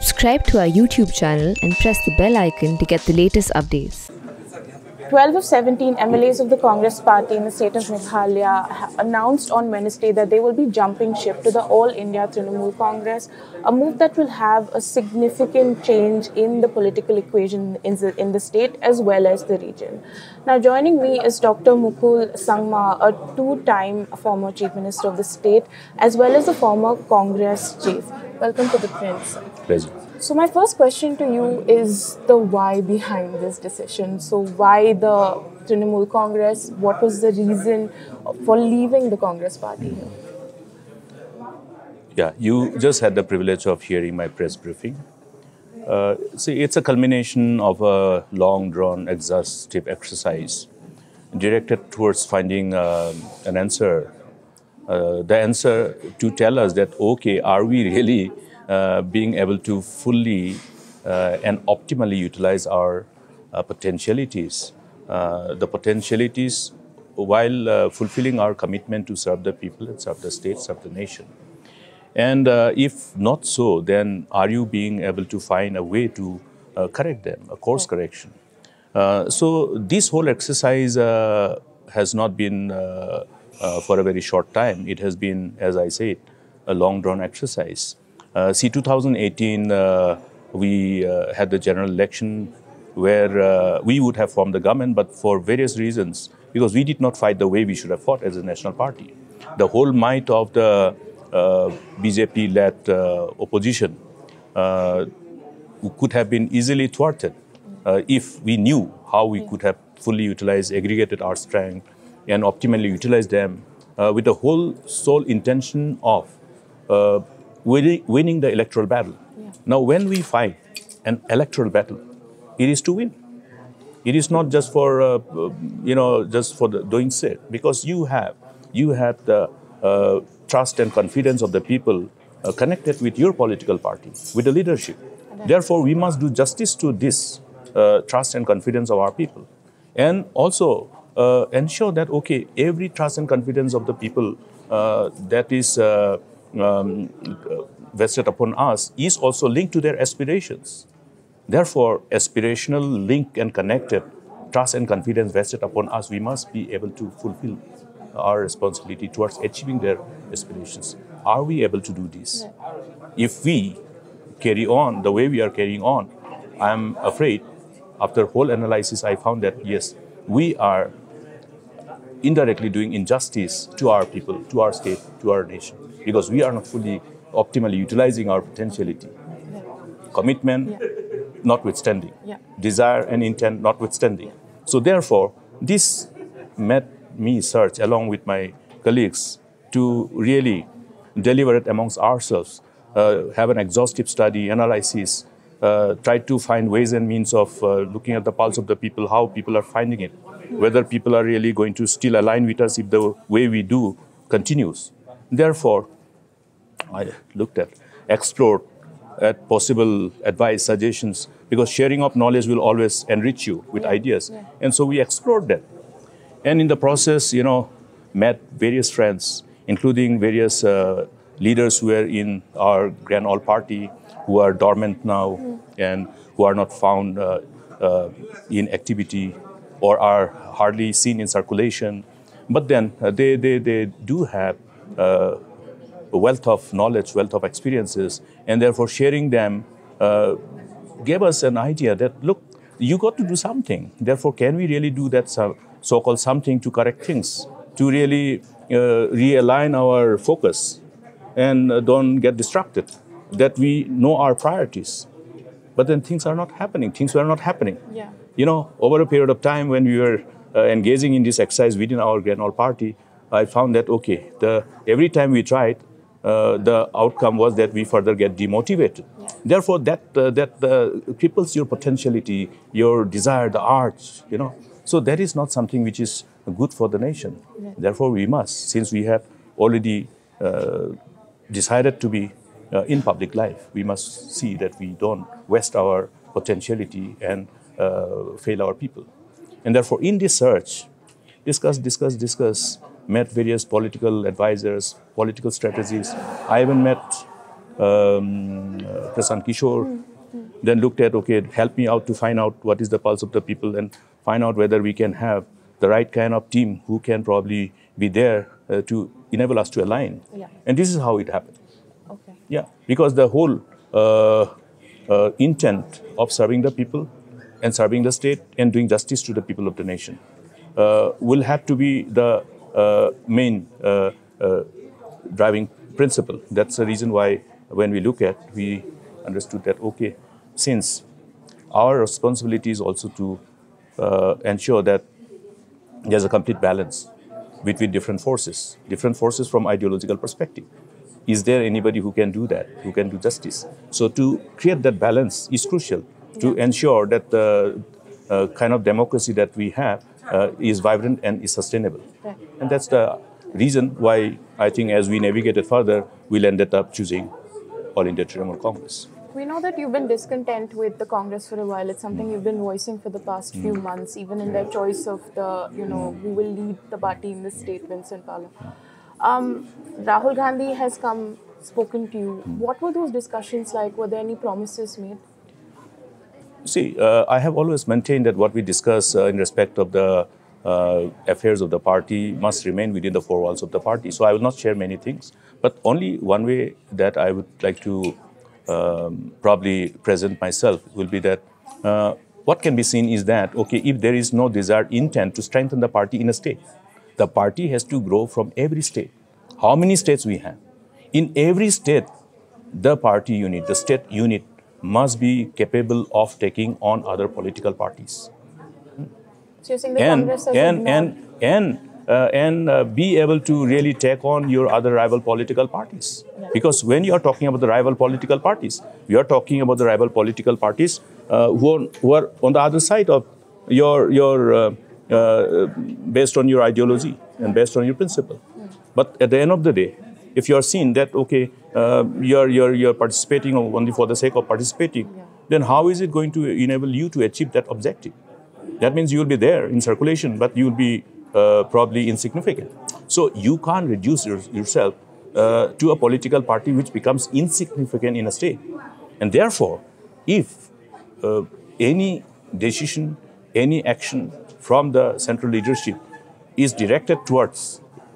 Subscribe to our YouTube channel and press the bell icon to get the latest updates. 12 of 17 MLAs of the Congress party in the state of Meghalaya announced on Wednesday that they will be jumping ship to the All India Trinamool Congress, a move that will have a significant change in the political equation in the state as well as the region. Now joining me is Dr. Mukul Sangma, a two-time former Chief Minister of the state as well as a former Congress chief. Welcome to the Prince. Pleasure. So my first question to you is the why behind this decision. So why the Trinamool Congress? What was the reason for leaving the Congress party here? Yeah, you just had the privilege of hearing my press briefing. See, it's a culmination of a long-drawn, exhaustive exercise directed towards finding an answer. The answer to tell us that, okay, are we really being able to fully and optimally utilize our potentialities. The potentialities while fulfilling our commitment to serve the people and serve the state, serve the nation. And if not so, then are you being able to find a way to correct them, a course correction? So this whole exercise has not been for a very short time. It has been, as I said, a long-drawn exercise. See, 2018, we had the general election where we would have formed the government, but for various reasons, because we did not fight the way we should have fought as a national party. The whole might of the BJP-led opposition could have been easily thwarted if we knew how we could have fully utilized, aggregated our strength, and optimally utilized them with the whole sole intention of winning the electoral battle. Yeah. Now, when we fight an electoral battle, it is to win. It is not just for just for the doing sake, because you have the trust and confidence of the people connected with your political party, with the leadership. Therefore, we must do justice to this trust and confidence of our people, and also ensure that every trust and confidence of the people that is vested upon us is also linked to their aspirations. Therefore, aspirational, linked and connected trust and confidence vested upon us, we must be able to fulfill our responsibility towards achieving their aspirations. Are we able to do this? If we carry on the way we are carrying on, I'm afraid, after whole analysis, I found that yes, we are indirectly doing injustice to our people, to our state, to our nation, because we are not fully optimally utilizing our potentiality. Commitment notwithstanding, desire and intent notwithstanding. So therefore, this made me search along with my colleagues to really deliberate amongst ourselves, have an exhaustive study, analysis, try to find ways and means of looking at the pulse of the people, how people are finding it, whether people are really going to still align with us if the way we do continues. Therefore, I looked at, explored at possible advice, suggestions, because sharing of knowledge will always enrich you with ideas. Yeah. And so we explored that. And in the process, met various friends, including various leaders who were in our Grand All Party, who are dormant now and who are not found in activity or are hardly seen in circulation. But then they do have a wealth of knowledge, wealth of experiences, and therefore sharing them gave us an idea that, look, you got to do something. Therefore, can we really do that so-called something to correct things, to really realign our focus and don't get distracted, that we know our priorities. But then things are not happening. Things were not happening. Yeah. Over a period of time when we were engaging in this exercise within our Grand All Party, I found that, every time we tried, the outcome was that we further get demotivated. Yeah. Therefore, that cripples your potentiality, your desire, the arts, So that is not something which is good for the nation. Yeah. Therefore, we must, since we have already decided to be in public life, we must see that we don't waste our potentiality and fail our people. And therefore, in this search, discuss, met various political advisors, political strategies. I even met Prashant Kishore, then looked at, okay, help me out to find out what is the pulse of the people and find out whether we can have the right kind of team who can probably be there to enable us to align. Yeah. And this is how it happened. Okay. Yeah, because the whole intent of serving the people and serving the state and doing justice to the people of the nation will have to be the main driving principle. That's the reason why when we look at, we understood that, okay, since our responsibility is also to ensure that there's a complete balance between different forces from ideological perspective. Is there anybody who can do that, who can do justice? So to create that balance is crucial to ensure that the kind of democracy that we have is vibrant and is sustainable. Right. And that's the reason why I think as we navigated further, we'll ended up choosing All India Trinamool Congress. We know that you've been discontent with the Congress for a while. It's something you've been voicing for the past few months, even in their choice of the, who will lead the party in this state, Vincent Pala. Rahul Gandhi has spoken to you. What were those discussions like? Were there any promises made? See, I have always maintained that what we discuss in respect of the affairs of the party must remain within the four walls of the party. So I will not share many things. But only one way that I would like to probably present myself will be that what can be seen is that, okay, if there is no desired intent to strengthen the party in a state, the party has to grow from every state. How many states we have? In every state, the party unit, the state unit must be capable of taking on other political parties. So you're saying the Congress has be able to really take on your other rival political parties. Yeah. Because when you are talking about the rival political parties, you are talking about the rival political parties who are on the other side of your based on your ideology and based on your principle. But at the end of the day, if you are seen that, okay, you're participating only for the sake of participating, then how is it going to enable you to achieve that objective? That means you will be there in circulation, but you will be probably insignificant. So you can't reduce yourself to a political party which becomes insignificant in a state. And therefore, if any decision, any action from the central leadership is directed towards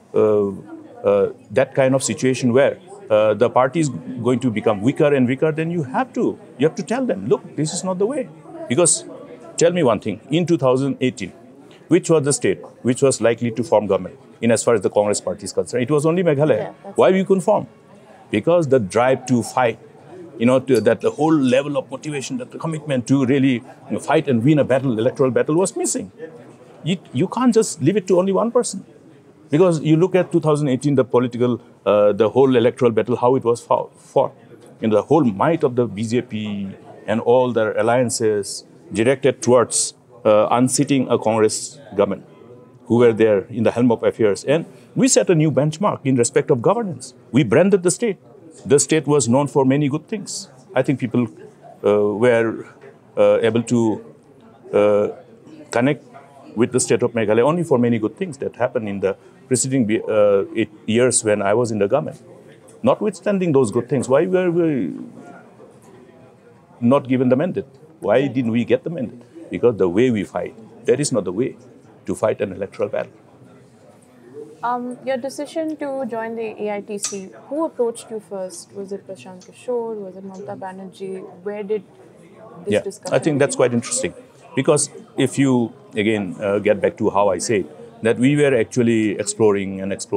that kind of situation where the party is going to become weaker and weaker, then you have to tell them, look, this is not the way. Because tell me one thing, in 2018, which was the state which was likely to form government in as far as the Congress party is concerned? It was only Meghalaya. Yeah, why we couldn't form? Because the drive to fight, that the whole level of motivation, that the commitment to really fight and win a battle, electoral battle, was missing. You can't just leave it to only one person. Because you look at 2018, the political, the whole electoral battle, how it was fought. The whole might of the BJP and all their alliances directed towards unseating a Congress government who were there in the helm of affairs. And we set a new benchmark in respect of governance. We branded the state. The state was known for many good things. I think people were able to connect with the state of Meghalaya only for many good things that happened in the preceding 8 years when I was in the government. Notwithstanding those good things, why were we not given the mandate? Why didn't we get the mandate? Because the way we fight, that is not the way to fight an electoral battle. Your decision to join the AITC, who approached you first? Was it Prashant Kishore? Was it Mamata Banerjee? Where did this discussion I think that's begin? quite interesting. Because if you, again, get back to how I said, that we were actually exploring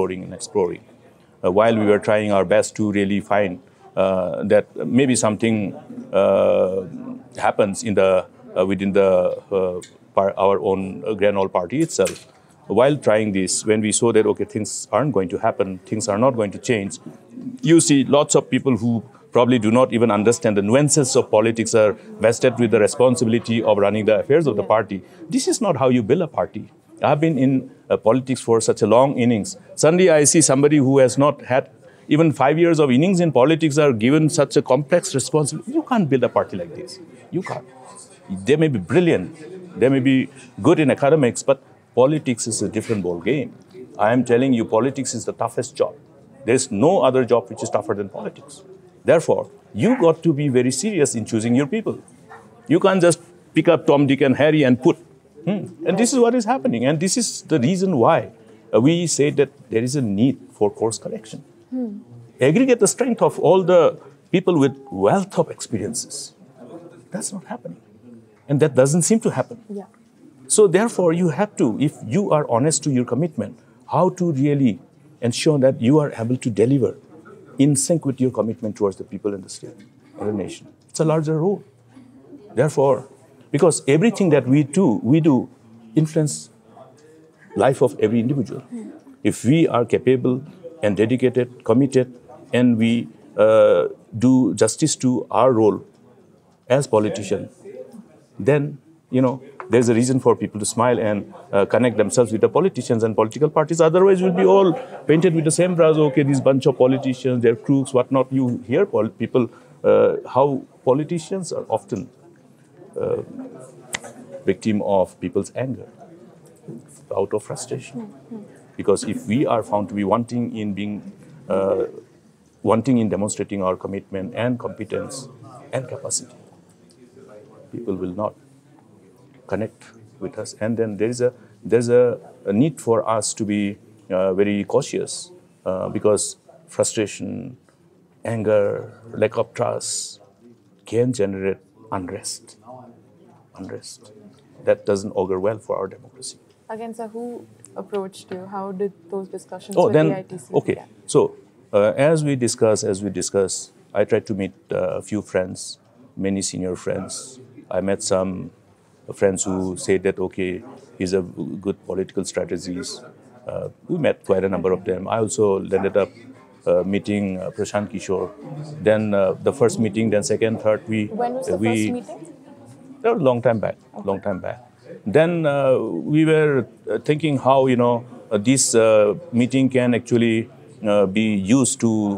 while we were trying our best to really find that maybe something happens in the within the our own Grand Old Party itself. While trying this, when we saw that, okay, things aren't going to happen, things are not going to change, you see lots of people who probably do not even understand the nuances of politics are vested with the responsibility of running the affairs of the party. This is not how you build a party. I've been in politics for such a long innings. Suddenly I see somebody who has not had even 5 years of innings in politics are given such a complex responsibility. You can't build a party like this. You can't. They may be brilliant, they may be good in academics, but politics is a different ball game. I am telling you, politics is the toughest job. There's no other job which is tougher than politics. Therefore, you got to be very serious in choosing your people. You can't just pick up Tom, Dick, and Harry and put. And this is what is happening. And this is the reason why we say that there is a need for course correction. Aggregate the strength of all the people with wealth of experiences. That's not happening. And that doesn't seem to happen. Yeah. So therefore, you have to, if you are honest to your commitment, how to really ensure that you are able to deliver in sync with your commitment towards the people and the state and the nation. It's a larger role. Therefore, because everything that we do influence life of every individual. If we are capable and dedicated, committed, and we do justice to our role as politicians, then, there's a reason for people to smile and connect themselves with the politicians and political parties. Otherwise, we'll be all painted with the same brush. Okay, these bunch of politicians, they're crooks, whatnot. You hear people, how politicians are often victim of people's anger out of frustration. Because if we are found to be wanting in demonstrating our commitment and competence and capacity, people will not connect with us, and then there's a need for us to be very cautious because frustration, anger, lack of trust can generate unrest. That doesn't augur well for our democracy. Again, sir, who approached you? How did those discussions with the ITC? Okay. Yeah. So as we discuss, I tried to meet a few friends, many senior friends. I met some friends who said that, okay, he's a good political strategist. We met quite a number of them. I also ended up meeting Prashant Kishore. Then the first meeting, then second, third, When was the first meeting? That was a long time back. Then we were thinking how, this meeting can actually be used to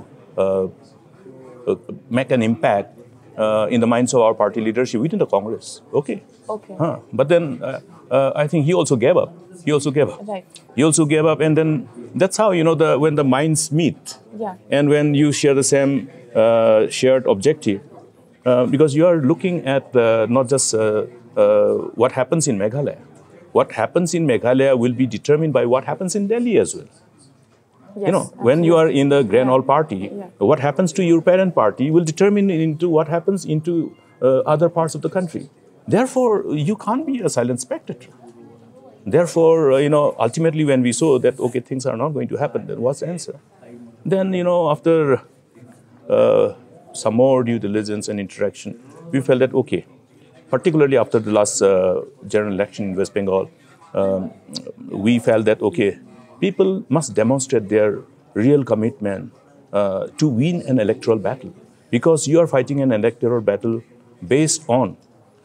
make an impact in the minds of our party leadership within the Congress. Okay. But then I think he also gave up. Right. He also gave up, and then that's how, when the minds meet, Yeah. and when you share the same shared objective, because you are looking at not just what happens in Meghalaya. What happens in Meghalaya will be determined by what happens in Delhi as well. Yes, when you are in the Grand All Party, Yeah. what happens to your parent party will determine into what happens into other parts of the country. Therefore, you can't be a silent spectator. Therefore, ultimately when we saw that, okay, things are not going to happen, then what's the answer? Then, after some more due diligence and interaction, we felt that, okay, particularly after the last general election in West Bengal, we felt that, okay, people must demonstrate their real commitment to win an electoral battle, because you are fighting an electoral battle based on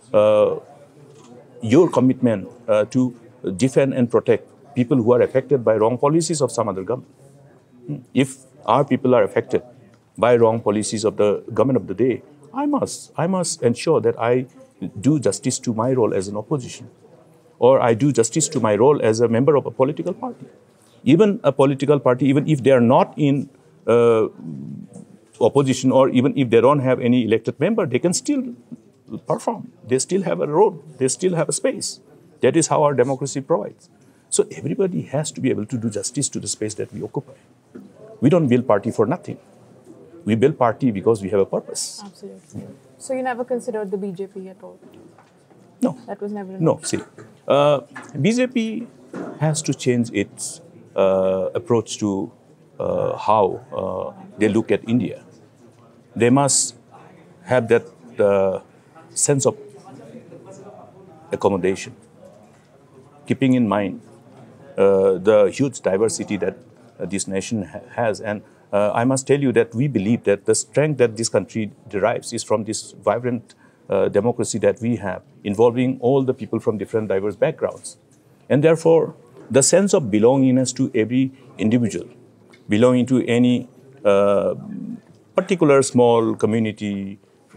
your commitment to defend and protect people who are affected by wrong policies of some other government. If our people are affected by wrong policies of the government of the day, I must ensure that I do justice to my role as an opposition, or I do justice to my role as a member of a political party. Even a political party, even if they are not in opposition, or even if they don't have any elected member, they can still perform. They still have a role. They still have a space. That is how our democracy provides. So everybody has to be able to do justice to the space that we occupy. We don't build party for nothing. We build party because we have a purpose. Absolutely. So you never considered the BJP at all? No. That was never... No, see, BJP has to change its approach to how they look at India. They must have that sense of accommodation, keeping in mind the huge diversity that this nation has. And I must tell you that we believe that the strength that this country derives is from this vibrant democracy that we have, involving all the people from different diverse backgrounds. And therefore, the sense of belongingness to every individual, belonging to any particular small community,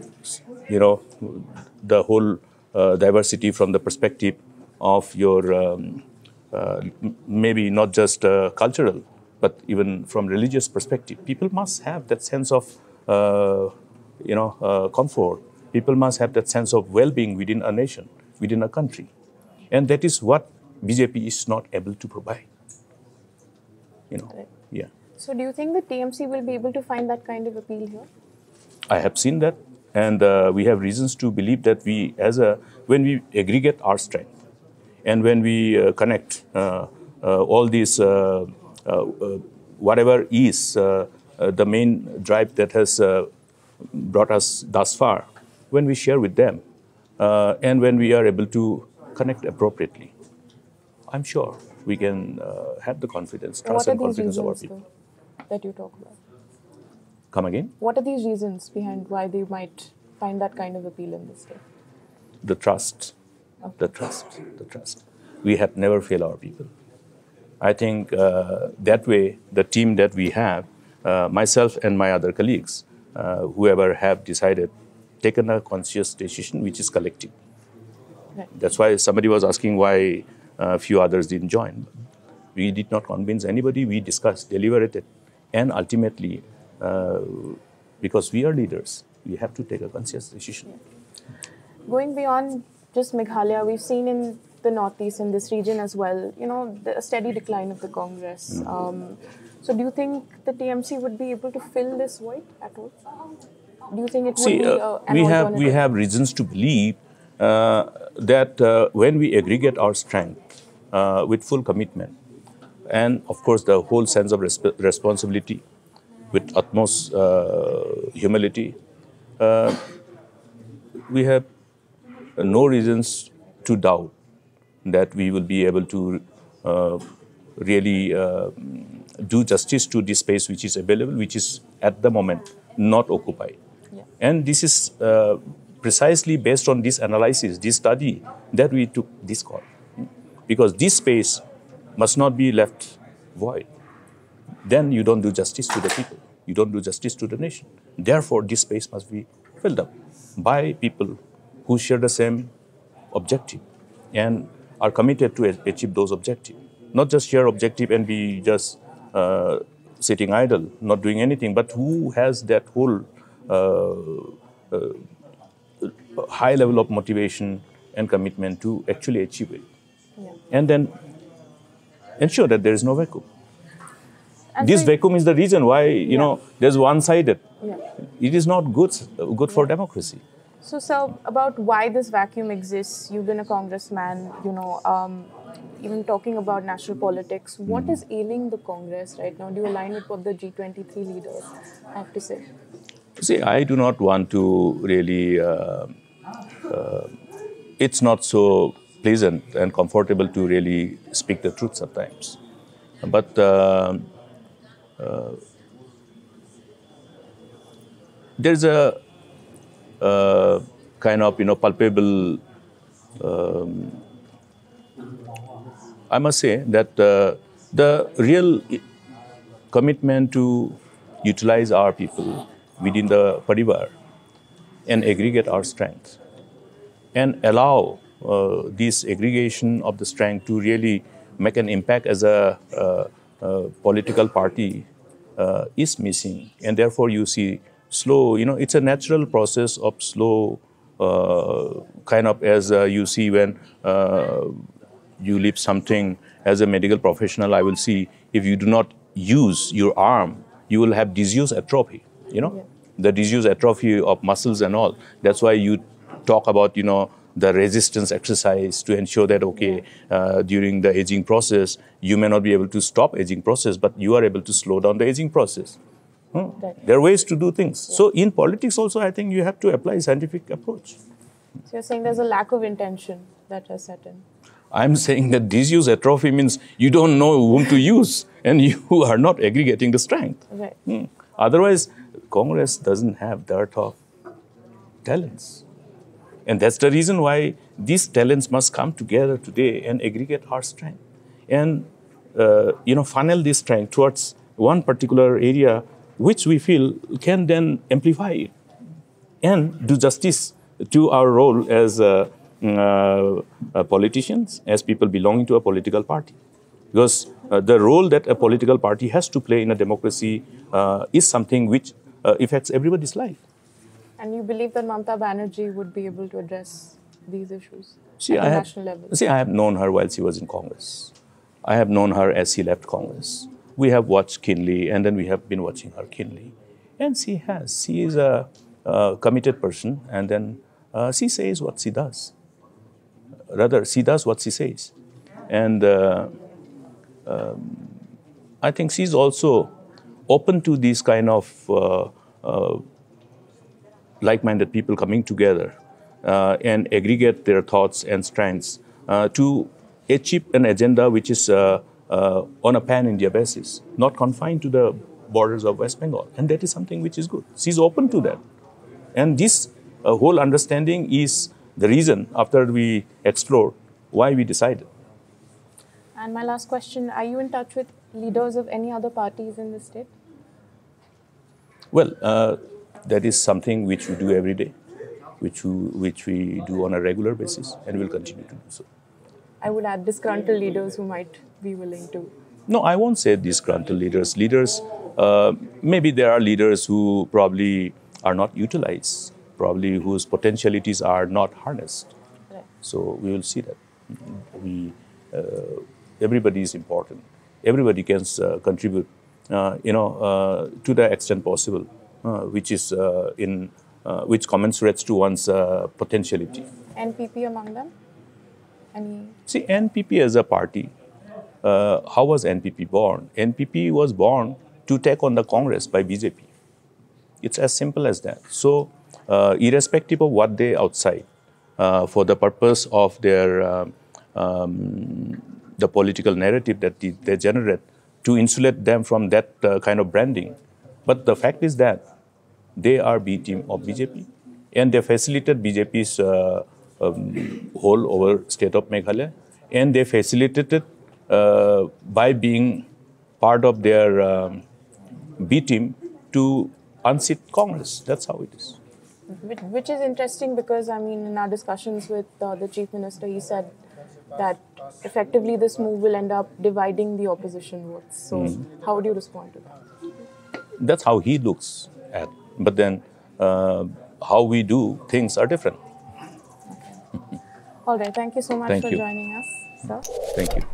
the whole diversity from the perspective of your maybe not just cultural, but even from religious perspective. People must have that sense of comfort. People must have that sense of well-being within a nation, within a country. And that is what BJP is not able to provide. Right. Yeah. So do you think the TMC will be able to find that kind of appeal here? I have seen that, and we have reasons to believe that when we aggregate our strength, and when we connect all these, whatever is the main drive that has brought us thus far, when we share with them, and when we are able to connect appropriately, I'm sure we can have the confidence, trust and confidence of our people. What are these reasons that you talk about? Come again? What are these reasons behind why they might find that kind of appeal in this state? The trust, the trust. We have never failed our people. I think that way, the team that we have, myself and my other colleagues, whoever have decided, taken a conscious decision which is collective. Right. That's why somebody was asking why a few others didn't join. We did not convince anybody. We discussed, deliberated, and ultimately, because we are leaders, we have to take a conscious decision. Yeah. Going beyond just Meghalaya, we've seen in the Northeast, in this region as well, a steady decline of the Congress. So do you think the TMC would be able to fill this void at all? Do you think it would be an alternative? We have reasons to believe that when we aggregate our strength with full commitment, and of course the whole sense of responsibility, with utmost humility, we have no reasons to doubt that we will be able to really do justice to this space which is available, which is at the moment not occupied. Yeah. And this is precisely based on this analysis, this study, that we took this call. Because this space must not be left void. Then you don't do justice to the people. You don't do justice to the nation. Therefore, this space must be filled up by people who share the same objective and are committed to achieve those objectives. Not just share objective and be just sitting idle, not doing anything, but who has that whole high level of motivation and commitment to actually achieve it. Yeah. And then ensure that there is no vacuum. And This so vacuum is the reason why, there's one-sided. Yeah. It is not good for democracy. So, sir, about why this vacuum exists, you've been a congressman, even talking about national politics. What is ailing the Congress right now? Do you align with what the G23 leaders have to say? See, I do not want to really, it's not so pleasant and comfortable to really speak the truth sometimes. But there's a kind of, palpable, I must say that the real commitment to utilize our people within the parivar and aggregate our strength and allow this aggregation of the strength to really make an impact as a political party is missing. And therefore you see slow, it's a natural process of slow kind of, as you see when you lift something as a medical professional, I will see if you do not use your arm, you will have disease atrophy, Yeah. the disease atrophy of muscles and all. That's why you talk about, the resistance exercise to ensure that, during the aging process, you may not be able to stop aging process, but you are able to slow down the aging process. Right. There are ways to do things. Yeah. So in politics also, I think you have to apply scientific approach. So you're saying there's a lack of intention that has set in? I'm saying that disease atrophy means you don't know whom to use and you are not aggregating the strength. Right. Otherwise, Congress doesn't have dearth of talents. And that's the reason why these talents must come together today and aggregate our strength. And, funnel this strength towards one particular area which we feel can then amplify it and do justice to our role as politicians, as people belonging to a political party. Because the role that a political party has to play in a democracy is something which affects everybody's life. And you believe that Mamata Banerjee would be able to address these issues See, at the national level? See, I have known her while she was in Congress. I have known her as she left Congress. We have watched keenly, and then we have been watching her keenly. And she has. She is a committed person, and then she says what she does. Rather, she does what she says. And I think she's also open to these kind of like-minded people coming together and aggregate their thoughts and strengths to achieve an agenda which is on a pan-India basis, not confined to the borders of West Bengal. And that is something which is good. She's open to that. And this whole understanding is the reason, after we explored, why we decided. And my last question, are you in touch with leaders of any other parties in the state? Well, that is something which we do every day, which we do on a regular basis, and will continue to do so. I would add disgruntled leaders who might be willing to. No, I won't say disgruntled leaders. Maybe there are leaders who probably are not utilized, probably whose potentialities are not harnessed. Right. So we will see that. Everybody is important. Everybody can contribute, to the extent possible, which commensurates to one's potentiality. NPP among them? See, NPP as a party, how was NPP born? NPP was born to take on the Congress by BJP. It's as simple as that. So, irrespective of what they outside, for the purpose of their the political narrative that they generate, to insulate them from that kind of branding. But the fact is that they are B team of BJP, and they facilitate BJP's whole over state of Meghalaya, and they facilitate it by being part of their B team to unseat Congress. That's how it is. Which is interesting because, I mean, in our discussions with the Chief Minister, he said that effectively this move will end up dividing the opposition votes. So how do you respond to that? That's how he looks at. But then how we do things are different. Okay. All right. Thank you so much for joining us, sir. Thank you.